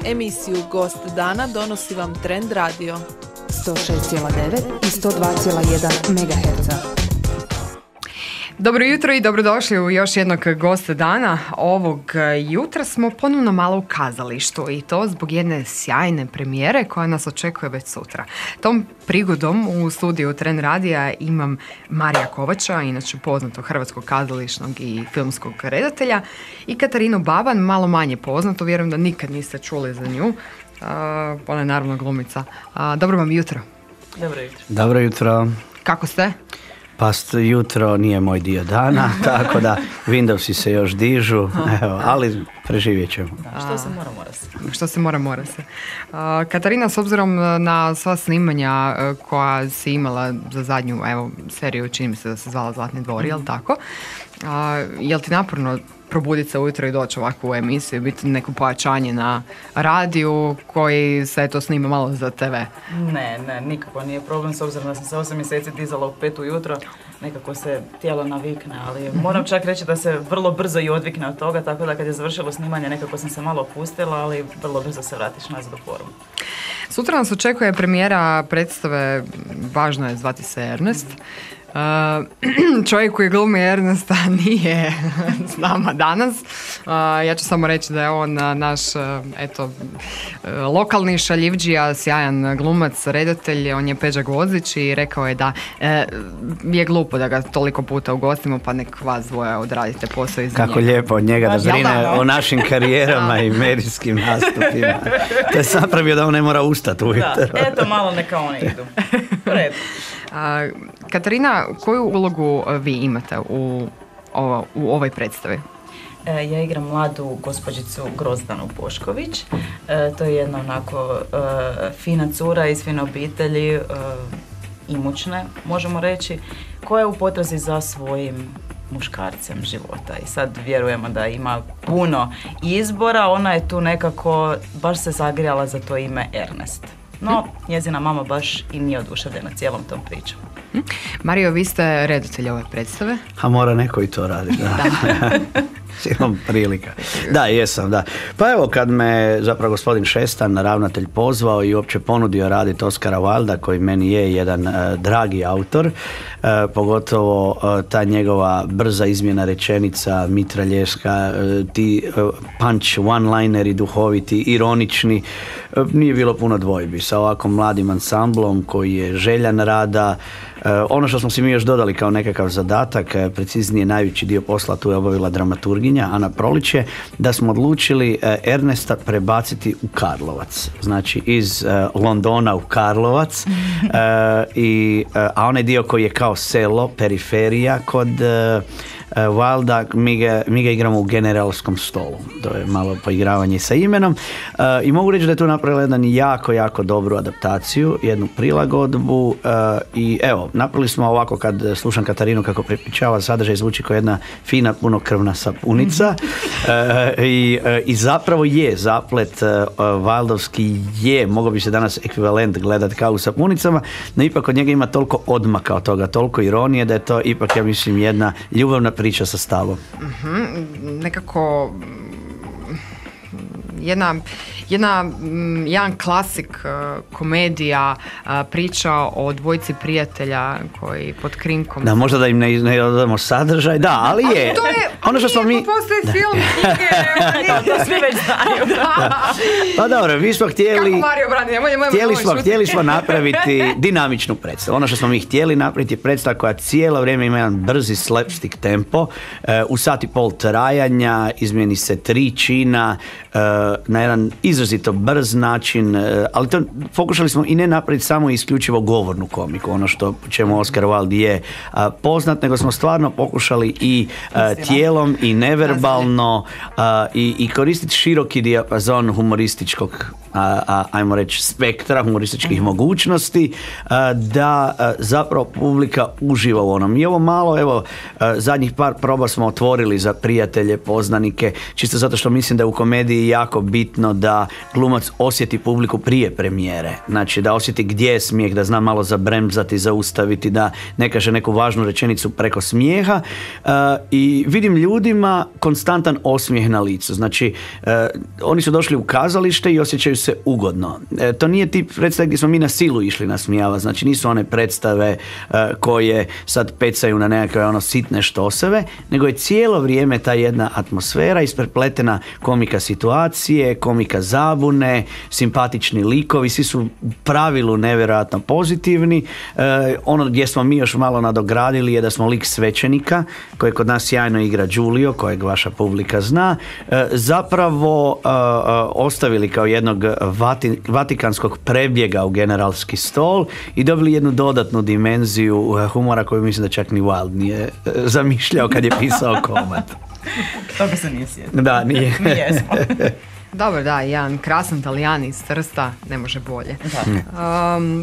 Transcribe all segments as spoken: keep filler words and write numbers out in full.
Emisiju Gost dana donosi vam Trend Radio. sto šest zarez devet i sto dva zarez jedan megaherca. Dobro jutro i dobrodošli u još jednog gosta dana. Ovog jutra smo ponovno malo u kazalištu i to zbog jedne sjajne premijere koja nas očekuje već sutra. Tom prigodom u studiju Trend Radija imam Marija Kovača, inače poznatog hrvatskog kazališnog i filmskog redatelja, i Katarinu Baban, malo manje poznato, vjerujem da nikad niste čuli za nju. Uh, ona je naravno glumica. Uh, dobro vam jutro. Dobro jutro. Dobro jutro. Kako ste? Pa jutro nije moj dio dana, tako da Windowsi se još dižu, evo, ali preživjet ćemo. Da, što se mora, mora se. Što se mora, mora se. Uh, Katarina, s obzirom na sva snimanja uh, koja si imala za zadnju evo, seriju, čini mi se da se zvala Zlatni dvor, mm. jel tako? Uh, jel ti naporno probuditi se ujutro i doći ovako u emisiju, biti neko pojačanje na radiju koji se to snima malo za te ve? Ne, ne, nikako nije problem, s obzirom da sam se osam mjeseci dizala u pet ujutro, nekako se tijelo navikne, ali moram čak reći da se vrlo brzo i odvikne od toga, tako da kad je završilo snimanje nekako sam se malo opustila, ali vrlo brzo se vratiš nazad u formu. Sutra nas očekuje premijera predstave, važno je zvati se Ernest. Uh, čovjek koji glumi Ernesta nije s nama danas. Uh, ja ću samo reći da je on naš uh, eto, uh, lokalni šaljivđija, sjajan glumac, redatelj, on je Peđa Gvozić i rekao je da uh, je glupo da ga toliko puta ugostimo, pa nek vas dvoje odradite posao iza njega. Kako lijepo od njega da brine da, o našim karijerama i medijskim nastupima. To je napravio da on ne mora ustati ujutro. Da, eto malo neka oni idu. Red. Uh, Katarina, koju ulogu vi imate u, ovo, u ovoj predstavi? E, ja igram mladu gospođicu Grozdanu Bošković. E, to je jedna onako e, fina cura iz fine obitelji, e, imućne, možemo reći, koja je u potrazi za svojim muškarcem života. I sad vjerujemo da ima puno izbora, ona je tu nekako baš se zagrijala za to ime Ernest. No, njezina mama baš i nije oduševljena cijelom tom pričom. Mario, vi ste redatelj ove predstave? A mora neko i to raditi, da. Imam prilika. Da, jesam, da. Pa evo, kad me zapravo gospodin Šestan, ravnatelj, pozvao i uopće ponudio raditi Oskara Wilda, koji meni je jedan uh, dragi autor, uh, pogotovo uh, ta njegova brza izmjena rečenica, mitralješka, uh, ti uh, punch one-lineri duhoviti, ironični, uh, nije bilo puno dvojbi. Sa ovako mladim ansamblom koji je željan rada. Uh, ono što smo si mi još dodali kao nekakav zadatak, uh, preciznije najveći dio posla tu je obavila dramaturginja Ana Proliće, da smo odlučili uh, Ernesta prebaciti u Karlovac. Znači iz uh, Londona u Karlovac. uh, i, uh, a onaj dio koji je kao selo, periferija kod uh, Uh, Wilda, mi ga, mi ga igramo u Generalskom stolu. To je malo poigravanje sa imenom. Uh, I mogu reći da je tu napravila jedan jako, jako dobru adaptaciju, jednu prilagodbu uh, i evo, napravili smo ovako kad slušam Katarinu kako prepričava sadržaj, zvuči kao jedna fina, punokrvna sapunica. uh, i, uh, I zapravo je zaplet uh, Wildovski je, mogao bi se danas ekvivalent gledat kao u sapunicama, no ipak od njega ima toliko odmaka od toga, toliko ironije da je to ipak, ja mislim, jedna ljubavna priča sa stavom. Uh-huh. Nekako jedna, jedna, jedan klasik uh, komedija, uh, priča o dvojici prijatelja koji pod krinkom... Da, možda da im ne, ne dodamo sadržaj, da, ali je... Ali to je, ono što smo mi... postoji film, knjige... To svi već znaju. Pa dobro, mi smo htjeli... Kako Mario brani, nemoj, nemoj, htjeli, nemoj smo, šuti. htjeli smo napraviti dinamičnu predstavu. Ono što smo mi htjeli napraviti je predstava koja cijelo vrijeme ima jedan brzi slapstick tempo. Uh, u sat i pol trajanja izmijeni se tri čina uh, na jedan izrazito brz način, uh, ali to pokušali smo i ne napraviti samo isključivo govornu komiku, ono što čemu Oskar Wilde je uh, poznat, nego smo stvarno pokušali i uh, tijelom i neverbalno uh, i, i koristiti široki dijapazon humorističkog a, a, ajmo reći spektra humorističkih mm. mogućnosti, a, da a, zapravo publika uživa u onom. I ovo malo, evo, a, zadnjih par proba smo otvorili za prijatelje, poznanike, čisto zato što mislim da je u komediji jako bitno da glumac osjeti publiku prije premijere. Znači da osjeti gdje je smijeh, da zna malo zabremzati, zaustaviti, da ne kaže neku važnu rečenicu preko smijeha. Uh, I vidim ljudima konstantan osmijeh na licu. Znači, uh, oni su došli u kazalište i osjećaju se ugodno. Uh, to nije tip predstave gdje smo mi na silu išli nasmijava. Znači, nisu one predstave uh, koje sad pecaju na nekakve ono sitne štoseve, nego je cijelo vrijeme ta jedna atmosfera isprepletena komika situacije, komika zabune, simpatični likovi, svi su u pravilu nevjerojatno pozitivni. Uh, ono gdje smo mi još malo nadogradili je da smo lik svećenika, koji kod nas sjajno igra Giulio, kojeg vaša publika zna, zapravo uh, ostavili kao jednog vati, vatikanskog prebjega u generalski stol i dobili jednu dodatnu dimenziju humora koju mislim da čak ni Wilde nije zamišljao kad je pisao Komad. Toga se nije sjetio. Da, nije. Mi jesmo. Dobro, da, jedan krasan Talijan iz Trsta, ne može bolje. Um,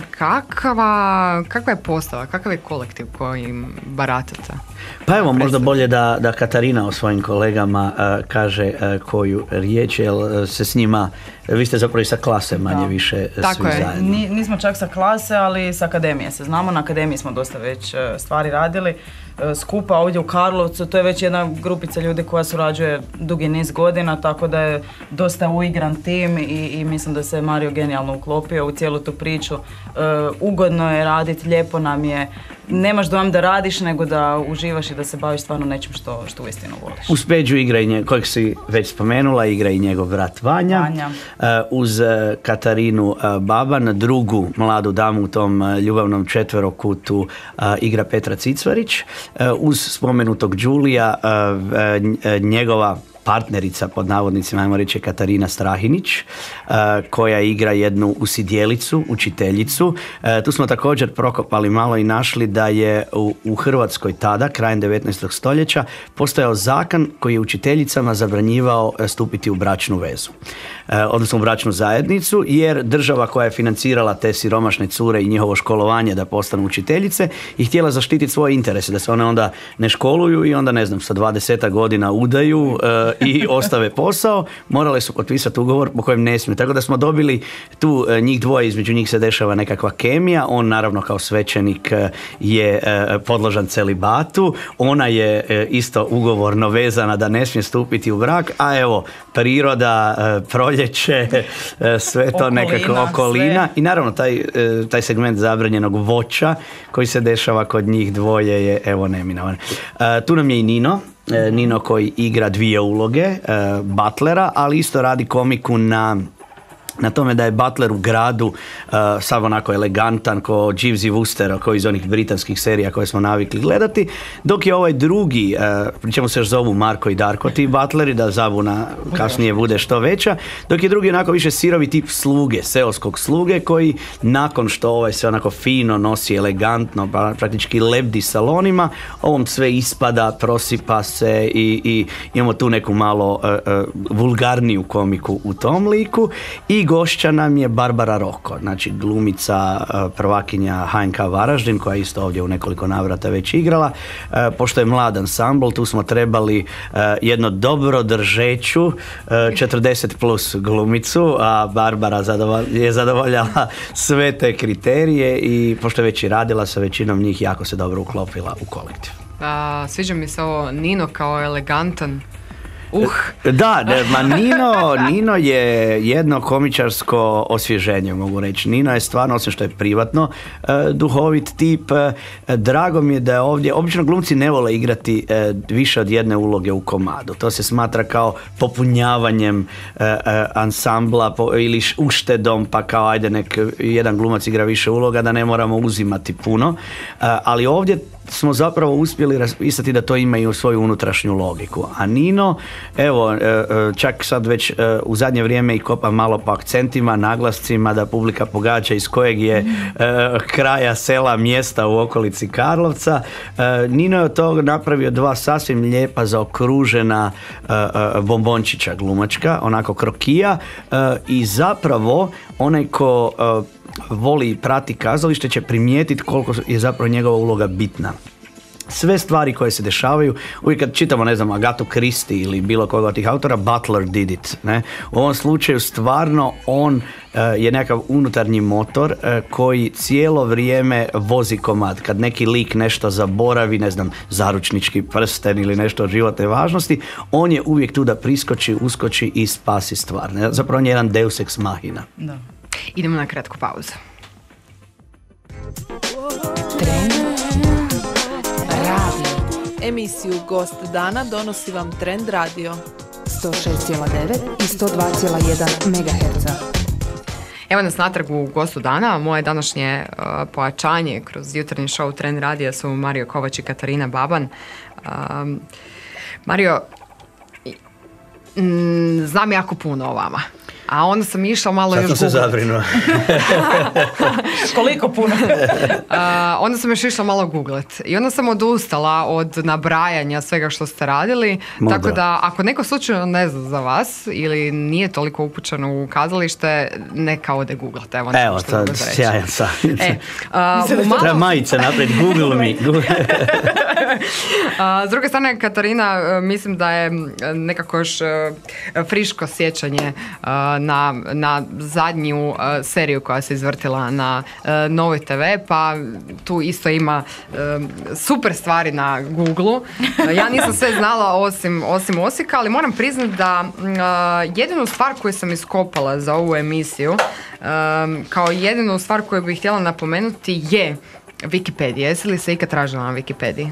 kakva, kakva je postava, kakav je kolektiv kojim baratate? Pa evo, možda bolje da, da Katarina o svojim kolegama uh, kaže uh, koju riječ, jer uh, se s njima, vi ste zapravo i sa klase manje da. više Tako svi je. zajedno. Ni, nismo čak sa klase, ali sa akademije se znamo. Na akademiji smo dosta već uh, stvari radili. Skupa ovdje u Karlovcu, to je već jedna grupica ljudi koja surađuje dugi niz godina, tako da je dosta uigran tim i, i mislim da se Mario genijalno uklopio u cijelu tu priču. E, ugodno je raditi, lijepo nam je, nemaš dojam da radiš, nego da uživaš i da se baviš stvarno nečim što, što uistinu voliš. Uz Peđu igra i nje, kojeg si već spomenula, igra i njegov brat Vanja. Vanja. Uh, uz uh, Katarinu uh, Baban, drugu mladu damu u tom uh, ljubavnom četverokutu uh, igra Petra Cicvarić. Uh, uz spomenutog Đulija uh, uh, njegova partnerica, pod navodnicima, ajmo reći, Katarina Strahinić, uh, koja igra jednu usidjelicu, učiteljicu. Uh, tu smo također prokopali malo i našli da je u, u Hrvatskoj tada, krajem devetnaestog stoljeća, postojao zakon koji je učiteljicama zabranjivao stupiti u bračnu vezu. Uh, odnosno u bračnu zajednicu, jer država koja je financirala te siromašne cure i njihovo školovanje da postanu učiteljice i htjela zaštititi svoje interese, da se one onda ne školuju i onda, ne znam, sa dvadesetak godina udaju uh, i ostave posao, morale su potpisati ugovor po kojem ne smiju. Tako da smo dobili tu njih dvoje, između njih se dešava nekakva kemija, on naravno kao svećenik je podložan celibatu, ona je isto ugovorno vezana da ne smije stupiti u brak, a evo, priroda, proljeće, sve to nekakva okolina i naravno taj, taj segment zabranjenog voća koji se dešava kod njih dvoje je evo neminovan. Tu nam je i Nino, Nino koji igra dvije uloge, butlera, ali isto radi komiku na na tome da je butler u gradu uh, sav onako elegantan ko Jeeves i Wooster, koji iz onih britanskih serija koje smo navikli gledati, dok je ovaj drugi, uh, pričemu se još zovu Marko i Darko ti butleri, da zabuna kasnije bude što veća, dok je drugi onako više sirovi tip sluge, seoskog sluge, koji nakon što ovaj se onako fino nosi, elegantno, praktički lebdi salonima, ovom sve ispada, prosipa se i, i imamo tu neku malo uh, uh, vulgarniju komiku u tom liku. I gošća nam je Barbara Roko, znači glumica, prvakinja H N K Varaždin, koja je isto ovdje u nekoliko navrata već igrala. Pošto je mlad ansambl, tu smo trebali jedno dobro držeću četrdeset plus glumicu, a Barbara je zadovoljala sve te kriterije i pošto je već i radila sa većinom njih, jako se dobro uklopila u kolektiv. A, sviđa mi se ovo Nino kao elegantan. Uh. Da, ne, ma Nino, Nino je jedno komičarsko osvježenje, mogu reći. Nino je stvarno, osim što je privatno, uh, duhovit tip. Uh, drago mi je da je ovdje, obično glumci ne vole igrati uh, više od jedne uloge u komadu. To se smatra kao popunjavanjem uh, uh, ansambla po, ili uštedom, pa kao ajde nek jedan glumac igra više uloga, da ne moramo uzimati puno. Uh, ali ovdje smo zapravo uspjeli raspisati da to ima i u svoju unutrašnju logiku. A Nino evo, čak sad već u zadnje vrijeme i kopam malo po akcentima, naglascima, da publika pogađa iz kojeg je kraja, sela, mjesta u okolici Karlovca. Nino je od toga napravio dva sasvim lijepa zaokružena bombončića glumačka, onako krokija, i zapravo onaj ko voli i prati kazalište će primijetiti koliko je zapravo njegova uloga bitna. Sve stvari koje se dešavaju, uvijek kad čitamo, ne znam, Agatu Christie ili bilo koga od tih autora, Butler did it. Ne? U ovom slučaju stvarno on uh, je nekakav unutarnji motor uh, koji cijelo vrijeme vozi komad. Kad neki lik nešto zaboravi, ne znam, zaručnički prsten ili nešto od životne važnosti, on je uvijek tu da priskoči, uskoči i spasi stvar. Ne? Zapravo on je jedan deus ex machina. Da. Idemo na kratku pauzu. Trend radio. Emisiju Gost dana donosi vam Trend radio. sto šest zarez devet i sto dva zarez jedan megaherca. Evo nas natrag u Gostu dana. Moje današnje uh, pojačanje kroz jutarnji show Trend radija su Mario Kovač i Katarina Baban. Um, Mario, mm, znam jako puno o vama. A onda sam išla malo Sad još sam se zabrinuo. Koliko puno? uh, onda sam još išla malo googlet. I onda sam odustala od nabrajanja svega što ste radili. Mudro. Tako da ako neko slučajno ne zna za vas ili nije toliko upućen u kazalište, neka ode googlat. Evo, Evo, to je sjajan savjet. E, uh, u Treba malom- majice naprijed, Google mi. A, s druge strane, Katarina, e, mislim da je m, nekako još e, friško sjećanje e, na, na zadnju e, seriju koja se izvrtila na e, Novoj te ve, pa tu isto ima e, super stvari na Google-u. E, ja nisam sve znala osim, osim Osijeka, ali moram priznati da m, e, jedinu stvar koju sam iskopala za ovu emisiju, e, kao jedinu stvar koju bih htjela napomenuti je Wikipedia. Jesi li se ikad tražila na Wikipediji?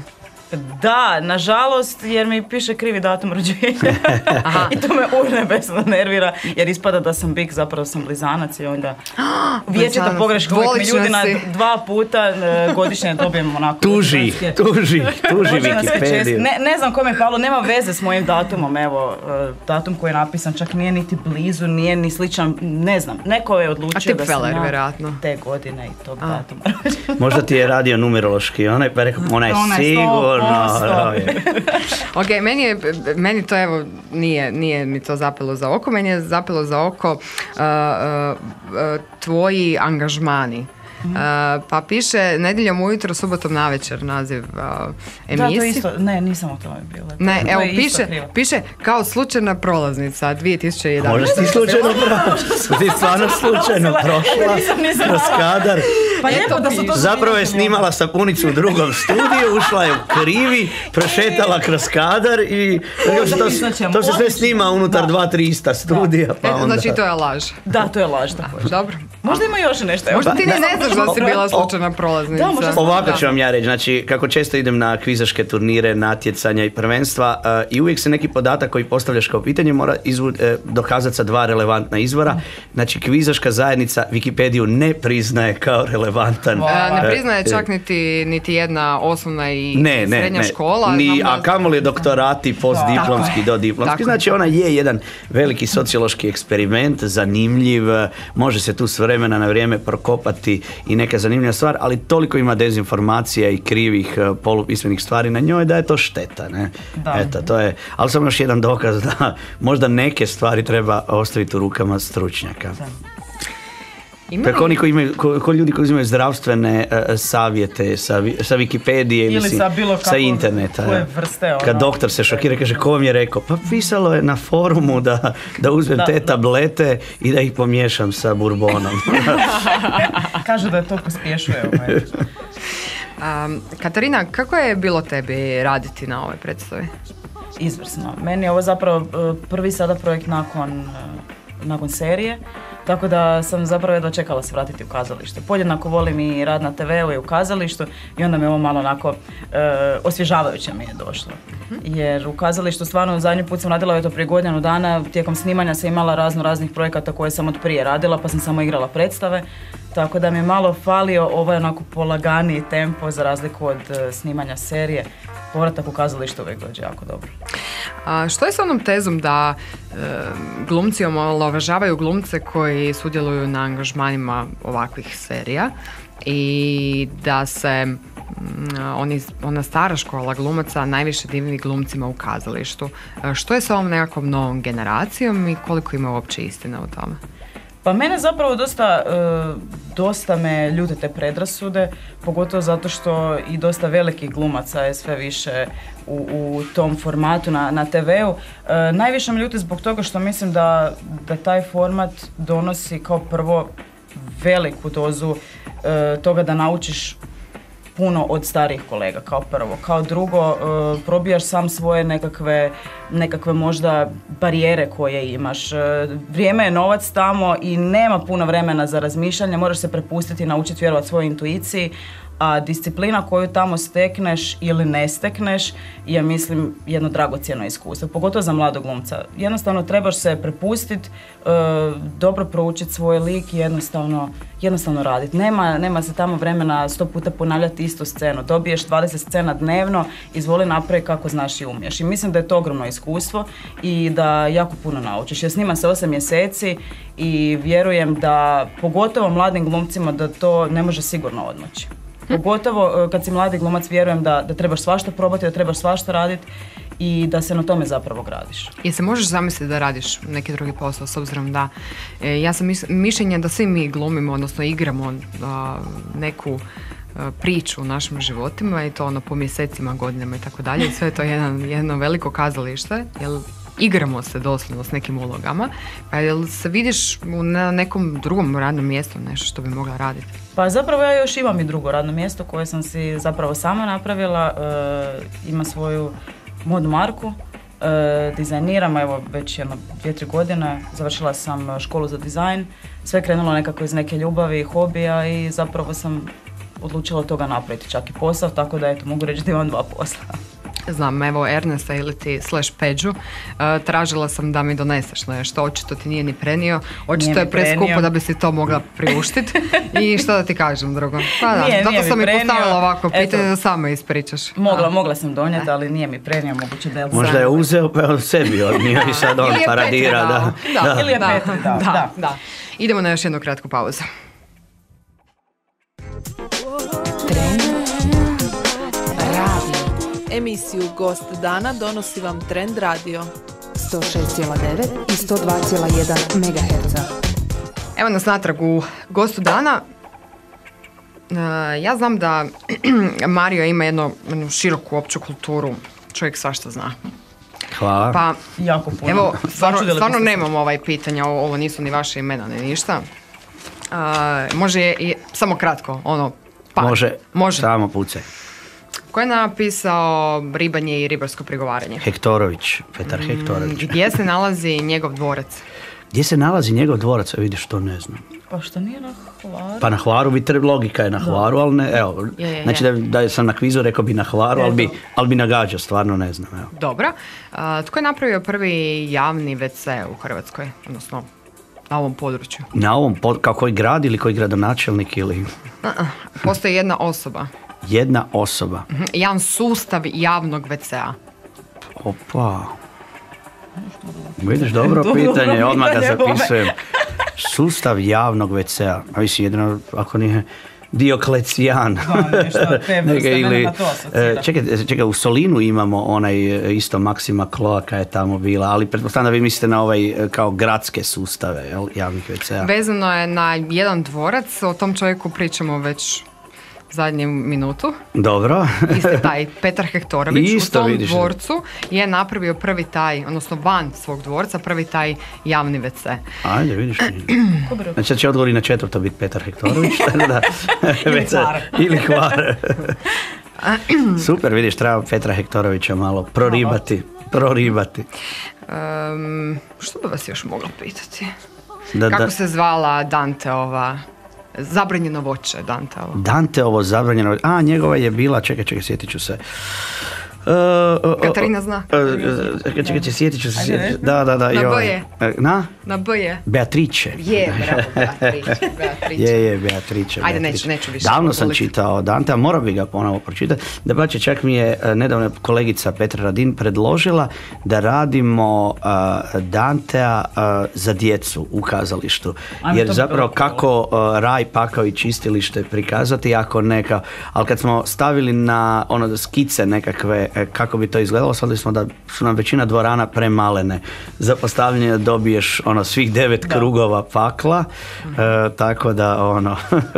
Da, nažalost, jer mi piše krivi datum rođenja. I to me urnebesno nervira, jer ispada da sam bik, zapravo sam blizanac i onda vječita Blizanac. pogreška. Uvijek me ljudi na Dvolična si. dva puta e, godišnje dobijem onako... Tuži, Hrvatske- tuži, tuži Rođendanske čest- Wikipediju. Ne, ne znam kome je palo, nema veze s mojim datumom, evo, e, datum koji je napisan čak nije niti blizu, nije ni sličan, ne znam, neko je odlučio A da sam tipfeler, ja vjerojatno. te godine i tog A. datuma. Možda ti je radio numerološki, onaj pa je rekao, ona je Ona je sigurno. sto posto. ono je. Ok, meni, je, meni to evo, nije, nije mi to zapelo za oko, meni je zapelo za oko uh, uh, uh, tvoji angažmani. Uh, pa piše nedjeljom ujutro, subotom navečer naziv uh, emisije. Da, to isto, ne, nisam o tome bila. Ne, To evo, je isto piše, krivo. piše kao slučajna prolaznica dvije tisuće jedanaeste. Možda si ti slučajno prošla. Ti stvarno slučajno prošla Nisam ni znala. kroz kadar. Pa Eto, lijepo da su to Zapravo je zanimljivo. snimala sapunicu u drugom studiju, ušla je u krivi, prošetala kroz kadar i to, Zapisat ćemo. to se sve snima unutar dva trista studija. Pa Eto, onda. znači to je laž. Da, to je laž, tako je. Dobro. Možda ima još nešto. evo. Možda ti ni ne znaš da si bila O- slučajna prolaznica. Da, možda sam- Ovako Da. ću vam ja reći, znači kako često idem na kvizaške turnire, natjecanja i prvenstva uh, i uvijek se neki podatak koji postavljaš kao pitanje mora izvu, eh, dokazati sa dva relevantna izvora. Znači kvizaška zajednica Wikipediju ne priznaje kao relevantan. E, ne eh, priznaje čak niti, niti jedna osnovna i Ne, ne, srednja ne. škola. Ni, Znam da- a kamoli doktorati, postdiplomski, Tako je. dodiplomski. Tako je. Znači ona je jedan veliki sociološki eksperiment, zanimljiv, može se tu s vremena na vrijeme prokopati i neka zanimljiva stvar, ali toliko ima dezinformacija i krivih eh, polupismenih stvari na njoj da je to šteta. Ne? Da. Eto, to je, ali samo još jedan dokaz da možda neke stvari treba ostaviti u rukama stručnjaka. Ima Tako li- oni koji imaju, ko, ko ljudi koji uzimaju zdravstvene uh, savjete sa, vi- sa Wikipedije ili, Ili si- sa bilo sa kakvog- interneta. koje ja. vrste, ono. Kad doktor se šokira, kaže ko vam je rekao? Pa pisalo je na forumu da, da uzmem Da, te da. tablete i da ih pomiješam sa bourbonom. Kažu da je to pospješuje. Ovaj. Um, Katarina, kako je bilo tebi raditi na ovoj predstavi? Izvrsno. Meni je ovo zapravo eh, prvi sada projekt nakon, eh, nakon serije, tako da sam zapravo jedva čekala se vratiti u kazalište. Podjednako volim i rad na te veu i u kazalištu i onda mi je ovo malo onako eh, osvježavajuće mi je došlo. Jer u kazalištu stvarno zadnji put sam radila eto prije godinu dana, tijekom snimanja sam imala razno raznih projekata koje sam od prije radila pa sam samo igrala predstave. Tako da mi je malo falio ovaj onako polaganiji tempo za razliku od eh, snimanja serije. Povratak u kazalište uvijek dođe jako dobro. A što je s onom tezom da e, glumci omalovažavaju glumce koji sudjeluju na angažmanima ovakvih serija i da se mm, oni, ona stara škola glumaca najviše divi glumcima u kazalištu. E, što je s ovom nekakvom novom generacijom i koliko ima uopće istina u tome? Pa mene zapravo dosta, e, dosta me ljute te predrasude, pogotovo zato što i dosta velikih glumaca je sve više u, u tom formatu na, na te veu. E, najviše me ljuti zbog toga što mislim da, da taj format donosi kao prvo veliku dozu e, toga da naučiš puno od starijih kolega, kao prvo. Kao drugo, e, probijaš sam svoje nekakve, nekakve možda barijere koje imaš. E, vrijeme je novac tamo i nema puno vremena za razmišljanje, moraš se prepustiti i naučiti vjerovati svojoj intuiciji, a disciplina koju tamo stekneš ili ne stekneš je, mislim, jedno dragocjeno iskustvo, pogotovo za mladog glumca. Jednostavno trebaš se prepustiti, e, dobro proučiti svoj lik i jednostavno, jednostavno raditi. Nema, nema se tamo vremena sto puta ponavljati istu scenu. Dobiješ dvadeset scena dnevno, izvoli napravi kako znaš i umiješ. I mislim da je to ogromno iskustvo i da jako puno naučiš. Jer snima se osam mjeseci i vjerujem da, pogotovo mladim glumcima, da to ne može sigurno odmoći. Pogotovo kad si mladi glumac, vjerujem da, da trebaš svašta probati, da trebaš svašta raditi i da se na tome zapravo gradiš. I se možeš zamisliti da radiš neki drugi posao, s obzirom da e, ja sam mis- mišljenja da svi mi glumimo, odnosno igramo a, neku a, priču u našim životima i to ono po mjesecima, godinama i tako dalje. I sve je to jedan, jedno veliko kazalište, jer igramo se doslovno s nekim ulogama. Pa jel se vidiš na nekom drugom radnom mjestu, nešto što bi mogla raditi? Pa zapravo ja još imam i drugo radno mjesto koje sam si zapravo sama napravila. E, ima svoju mod marku. E, dizajniram, evo već jedno dvije, tri godine. Završila sam školu za dizajn. Sve je krenulo nekako iz neke ljubavi i hobija i zapravo sam odlučila od toga napraviti čak i posao, tako da eto, mogu reći da imam dva posla. Znam, evo Ernesta ili ti slash Peđu, uh, tražila sam da mi doneseš nešto, očito ti nije ni prenio, očito je preskupo da bi si to mogla priuštiti i što da ti kažem drugo. Pa da, nije, zato nije sam mi prenio. postavila ovako pitanje Eto, da sama ispričaš. Mogla, mogla sam donijeti, ali nije mi prenio, moguće da je... Možda je uzeo pa od sebi odnio i sad on paradira. Da. Da, da. Ili je da, Petri dao, da, da. da. Idemo na još jednu kratku pauzu. Trend radio. Emisiju Gost dana donosi vam Trend radio. sto šest zarez devet i sto dva zarez jedan megaherca. Evo nas natrag u Gostu dana. Uh, ja znam da Mario ima jednu, jednu široku opću kulturu, čovjek svašta zna. Hvala. Pa, Jako puno. evo, stvarno, Začudili stvarno biste se. nemam ovaj pitanja, ovo, ovo nisu ni vaše imena, ni ništa. Uh, može je, i, samo kratko, ono, pa. Može, Može. samo pucaj. Ko je napisao Ribanje i ribarsko prigovaranje? Hektorović, Petar Hektorović. Gdje se nalazi njegov dvorac? Gdje se nalazi njegov dvorac? Vidiš, to ne znam. Pa što nije na Hvaru? Pa na Hvaru bi trebalo, logika je na Hvaru, ali ne, evo, Je, je, je. znači da, da sam na kvizu rekao bi na Hvaru, ali bi, ali bi nagađao, stvarno ne znam, evo. Dobro. Uh, tko je napravio prvi javni ve ce u Hrvatskoj? Odnosno, na ovom području? Na ovom, pod, kao koji grad ili koji gradonačelnik ili Uh-uh. Postoji jedna osoba. jedna osoba. Mhm. Jedan sustav javnog ve cea. Opa. Vidiš, dobro Dobro pitanje, odmah ga pitanje, zapisujem. Sustav javnog ve cea. A mislim, jedino ako nije Dioklecijan. Da, nešto, te vrste, mene na to asocira. e, čekaj, čekaj, u Solinu imamo onaj e, isto Maksima Kloaka je tamo bila, ali pretpostavljam da vi mislite na ovaj e, kao gradske sustave, jel, javnih ve cea. Vezano je na jedan dvorac, o tom čovjeku pričamo već zadnju minutu. Dobro. Isti taj Petar Hektorović Isto, u tom vidiš. dvorcu je napravio prvi taj, odnosno van svog dvorca, prvi taj javni ve ce. Ajde, vidiš. Ko bi rekao? Znači, će odgovor i na četvrto biti Petar Hektorović. da, Ili ve ce Hvar. Ili Hvar. Super, vidiš, treba Petra Hektorovića malo proribati. Proribati. Um, što bi vas još mogla pitati? Da, Kako da, se zvala Danteova, zabranjeno voće Danteova? Danteovo zabranjeno... A, njegova je bila, čekaj, čekaj, sjetit ću se. Uh, uh, Katarina zna. Uh, čekaj, sjetit ću se. Sjetit. Da, da, da. Na B je. Na? Na B je. Beatrice. Je, bravo, Beatrice. Beatrice. Je, je, Beatrice. Ajde, Beatrice. neću, neću više. Davno sam googlit. čitao Dante, a morao bi ga ponovo pročitati. Da bače, čak mi je uh, nedavno kolegica Petra Radin predložila da radimo uh, Dantea uh, za djecu u kazalištu. Ajme, Jer to bi zapravo bilo kako uh, raj, pakao i čistilište prikazati, ako neka, ali kad smo stavili na ono skice nekakve e, kako bi to izgledalo, shvatili smo da su nam većina dvorana premalene za postavljanje da dobiješ ono svih devet Da. krugova pakla, e, tako da ono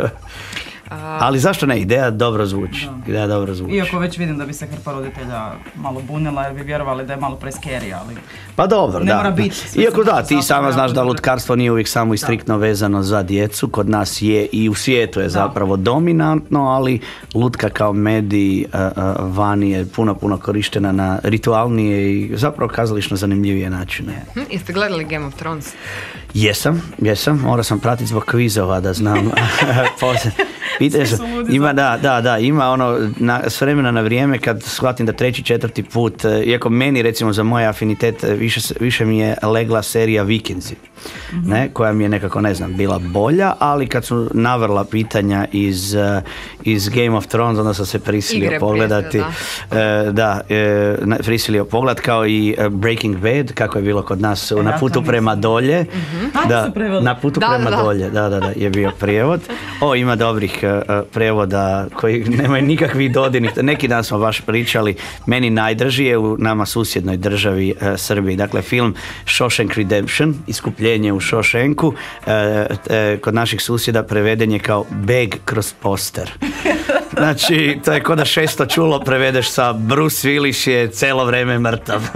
ali zašto ne, ideja dobro zvuči, Da. ideja dobro zvuči. Iako već vidim da bi se hrpa roditelja malo bunila jer bi vjerovali da je malo preskeri, ali... Pa dobro, Ne da. mora biti, sve Iako se da, može ti zapravo sama znaš jako da dobro. lutkarstvo nije uvijek samo i striktno vezano za djecu, kod nas je i u svijetu je Da. zapravo dominantno, ali lutka kao medij uh, uh, vani je puno, puno korištena na ritualnije i zapravo kazališno zanimljivije načine. Hm, jeste gledali Game of Thrones? Jesam, jesam, morao sam pratiti zbog kvizova da znam. Poslije. Pitanje Svi su- su ludi ima, da, da, da, ima ono na, s vremena na vrijeme kad shvatim da treći, četvrti put, eh, iako meni recimo za moj afinitet eh, više, s- više mi je legla serija Vikingsi, ne, koja mi je nekako, ne znam, bila bolja, ali kad su navrla pitanja iz, eh, iz Game of Thrones, onda sam se prisilio Igre pogledati. prijatelja, eh, da, eh, na- prisilio pogled kao i eh, Breaking Bad, kako je bilo kod nas E, na ja to putu nisam. prema dolje. Tako Da, su preveli. na putu Da, prema da, da. dolje, da, da, da, je bio prijevod. O, ima dobrih uh, prevoda koji nemaju nikakvih dodirnih. Neki dan smo baš pričali, meni najdrži je u nama susjednoj državi uh, Srbiji. Dakle, film Shawshank Redemption, iskupljenje u Shawshanku, uh, uh, kod naših susjeda preveden je kao beg kroz poster. Znači, to je kod da šesto čulo prevedeš sa Bruce Willis je celo vrijeme mrtav.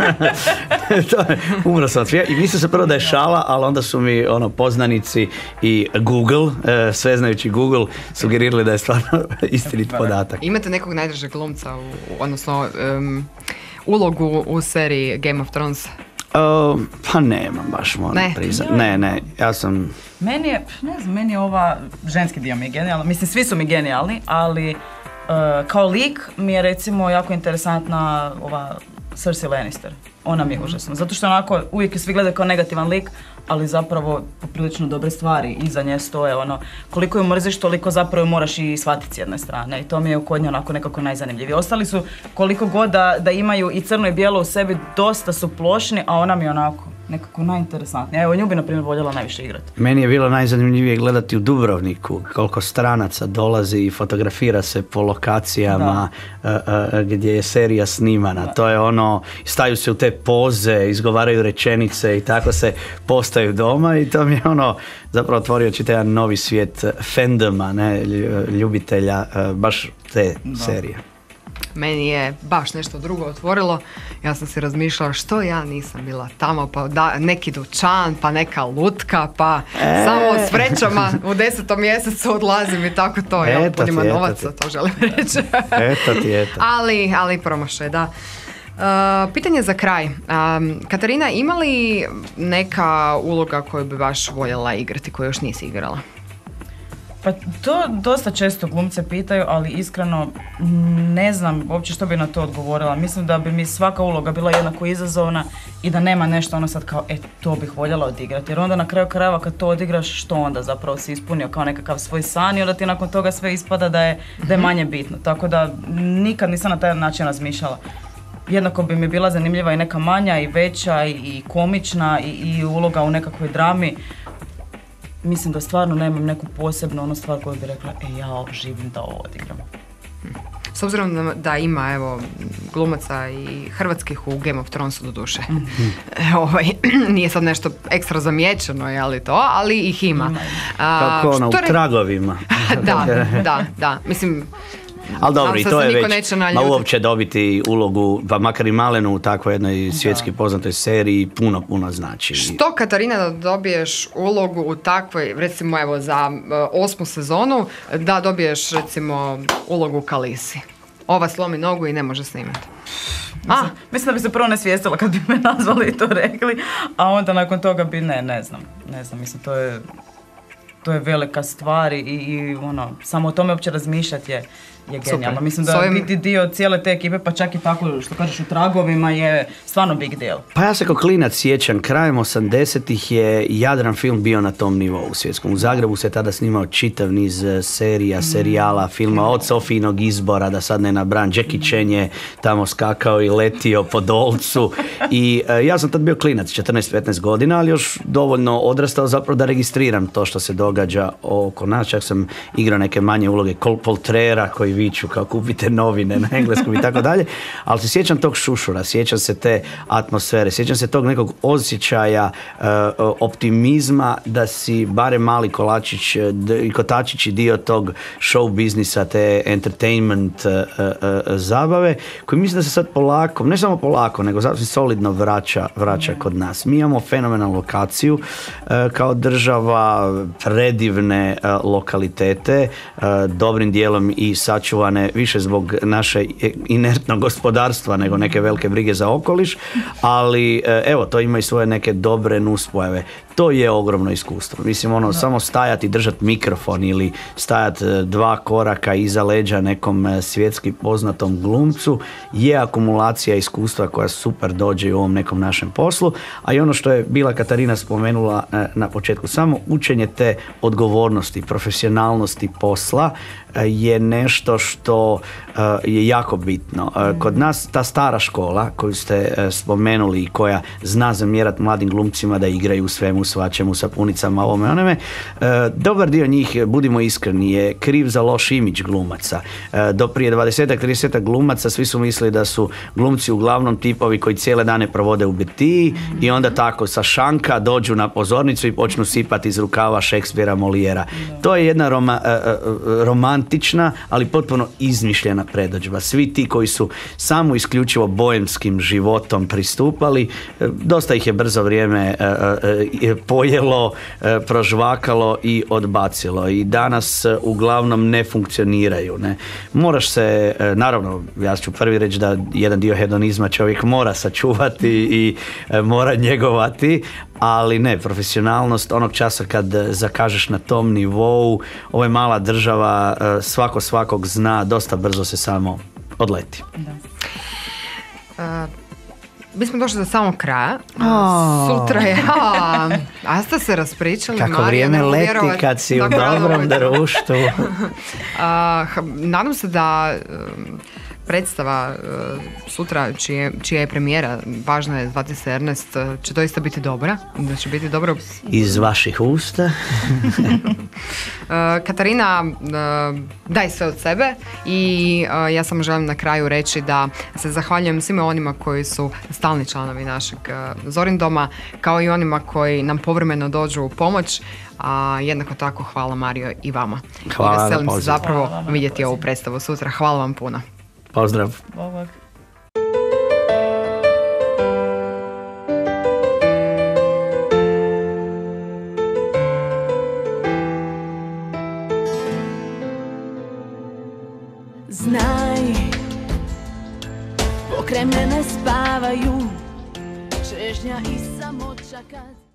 To je, umro sam od smijeha i mislio sam prvo da je šala, ali onda su mi ono poznanici i Google, e, sveznajući Google, sugerirali da je stvarno istinit podatak. Imate nekog najdražeg glumca, u, u- odnosno um, ulogu u seriji Game of Thrones? O, pa nemam baš, moram Ne. priznat. Ne, ne, ja sam... Meni je, ne znam, meni je ova, ženski dio mi je genijalan, mislim svi su mi genijalni, ali uh, kao lik mi je recimo jako interesantna ova Cersei Lannister. Ona mi je užasna, zato što onako uvijek je svi gledaju kao negativan lik, ali zapravo poprilično dobre stvari iza nje stoje, ono, koliko ju mrziš, toliko zapravo ju moraš i shvatiti s jedne strane i to mi je kod nje onako nekako najzanimljivije. Ostali su koliko god da, da imaju i crno i bijelo u sebi, dosta su plošni, a ona mi je onako nekako najinteresantnija. Evo, nju bi na primjer voljela najviše igrati. Meni je bilo najzanimljivije gledati u Dubrovniku koliko stranaca dolazi i fotografira se po lokacijama uh, uh, gdje je serija snimana. To je ono, staju se u te poze, izgovaraju rečenice i tako se postaju doma i to mi je ono zapravo otvorio čitav jedan novi svijet fandoma, ne, lju- ljubitelja uh, baš te serije. Meni je baš nešto drugo otvorilo. Ja sam si razmišljala što ja nisam bila tamo, pa da, neki dućan, pa neka lutka, pa E. samo s vrećama u desetom mjesecu odlazim i tako to. Ja Eto punima ti, eto novaca, ti. to želim reći. Eto ti, eto. ali, ali promašaj, da. Uh, pitanje za kraj. Um, Katarina, ima li neka uloga koju bi baš voljela igrati, koju još nisi igrala? Pa to dosta često glumce pitaju, ali iskreno mm, ne znam uopće što bi na to odgovorila. Mislim da bi mi svaka uloga bila jednako izazovna i da nema nešto ono sad kao, e, to bih voljela odigrati. Jer onda na kraju krajeva kad to odigraš, što onda zapravo si ispunio kao nekakav svoj san i onda ti nakon toga sve ispada da je, da je manje bitno. Tako da nikad nisam na taj način razmišljala. Jednako bi mi bila zanimljiva i neka manja i veća i, i komična i, i uloga u nekakvoj drami. Mislim da stvarno nemam neku posebnu ono stvar koju bi rekla, e, ja živim da ovo odigram. S obzirom da, da ima evo glumaca i hrvatskih u Game of Thronesu do duše. ovaj, nije sad nešto ekstra zamijećeno, ali to, ali ih ima. Ima, ima. A, Kako ono, u što re- tragovima. da, da, da. Mislim, Ali dobro, nadam i se to da je se niko već, neće ma naljutiti. uopće dobiti ulogu, pa makar i malenu u takvoj jednoj svjetski poznatoj seriji, puno, puno znači. što Katarina da dobiješ ulogu u takvoj, recimo evo za uh, osmu sezonu, da dobiješ recimo ulogu u Kalisi. Ova slomi nogu i ne može snimati. A, Mislim da bi se prvo nesvijestila kad bi me nazvali i to rekli, a onda nakon toga bi, ne, ne znam, ne znam, mislim, to je, to je velika stvar i, i ono, samo o tome uopće razmišljati je, je genijalno. Super. Mislim da Svojim- biti dio cijele te ekipe, pa čak i tako što kažeš u tragovima je stvarno big deal. Pa ja se kao klinac sjećam, krajem osamdesetih je Jadran film bio na tom nivou svjetskom. U Zagrebu se tada snimao čitav niz eh, serija, serijala, filma od Sofijinog izbora, da sad ne nabran, Jackie Chan je tamo skakao i letio po Dolcu i eh, ja sam tad bio klinac, četrnaest petnaest godina, ali još dovoljno odrastao zapravo da registriram to što se događa oko nas. Čak sam igrao neke manje uloge kolpoltrera koji viču kao kupite novine na engleskom i tako dalje, ali se sjećam tog šušura, sjećam se te atmosfere, sjećam se tog nekog osjećaja e, optimizma da si barem mali kolačić e, d- i kotačić i dio tog show biznisa, te entertainment e, e, e, zabave, koji mislim da se sad polako, ne samo polako, nego sasvim solidno vraća, vraća kod nas. Mi imamo fenomenalnu lokaciju e, kao država, predivne e, lokalitete, e, dobrim dijelom i sačuvane više zbog naše inertnog gospodarstva nego neke velike brige za okoliš, ali e, evo, to ima i svoje neke dobre nuspojave. To je ogromno iskustvo. Mislim, ono, samo stajati i držati mikrofon ili stajati e, dva koraka iza leđa nekom e, svjetski poznatom glumcu je akumulacija iskustva koja super dođe i u ovom nekom našem poslu, a i ono što je bila Katarina spomenula e, na početku, samo učenje te odgovornosti, profesionalnosti posla e, je nešto što e, je jako bitno. E, kod nas ta stara škola koju ste e, spomenuli i koja zna zamjerati mladim glumcima da igraju u svemu, svačemu, sapunicama, ovome, onome, e, dobar dio njih, budimo iskreni, je kriv za loš imidž glumaca. E, do prije dvadeset trideset glumaca svi su mislili da su glumci uglavnom tipovi koji cijele dane provode u birtiji i onda tako sa šanka dođu na pozornicu i počnu sipati iz rukava Šekspira, Molijera. To je jedna roma, e, e, romantična, ali potpuno izmišljena predodžba. Svi ti koji su samo isključivo bojemskim životom pristupali, e, dosta ih je brzo vrijeme e, e, pojelo, e, prožvakalo i odbacilo. I danas e, uglavnom ne funkcioniraju. Ne? Moraš se, e, naravno, ja ću prvi reći da jedan dio hedonizma čovjek mora sačuvati i e, mora njegovati, ali ne, profesionalnost onog časa kad zakažeš na tom nivou, ovo je mala država, e, svako svakog zna, dosta brzo se samo odleti. Uh, mi smo došli do samog kraja. Oh. Sutra je... A, a ste se raspričali, Kako Marija, vrijeme ne mogu leti vjerovat. kad si u Dobro, dobrom dobro. društvu. A, h- nadam se da um, predstava uh, sutra čije, čija je premijera, važna je zvati se Ernest, uh, će doista biti dobra, da će biti dobro. Iz vaših usta. Uh, Katarina, uh, daj sve od sebe i uh, ja samo želim na kraju reći da se zahvaljujem svima onima koji su stalni članovi našeg uh, Zorin doma, kao i onima koji nam povremeno dođu u pomoć, a jednako tako hvala Mario i vama. Hvala I na veselim se pozivu. zapravo Hvala vam na vidjeti pozivu. ovu predstavu sutra. Hvala vam puno. Pozdrav. Bog. Znaj, pokraj mene spavaju čežnja i samoća kad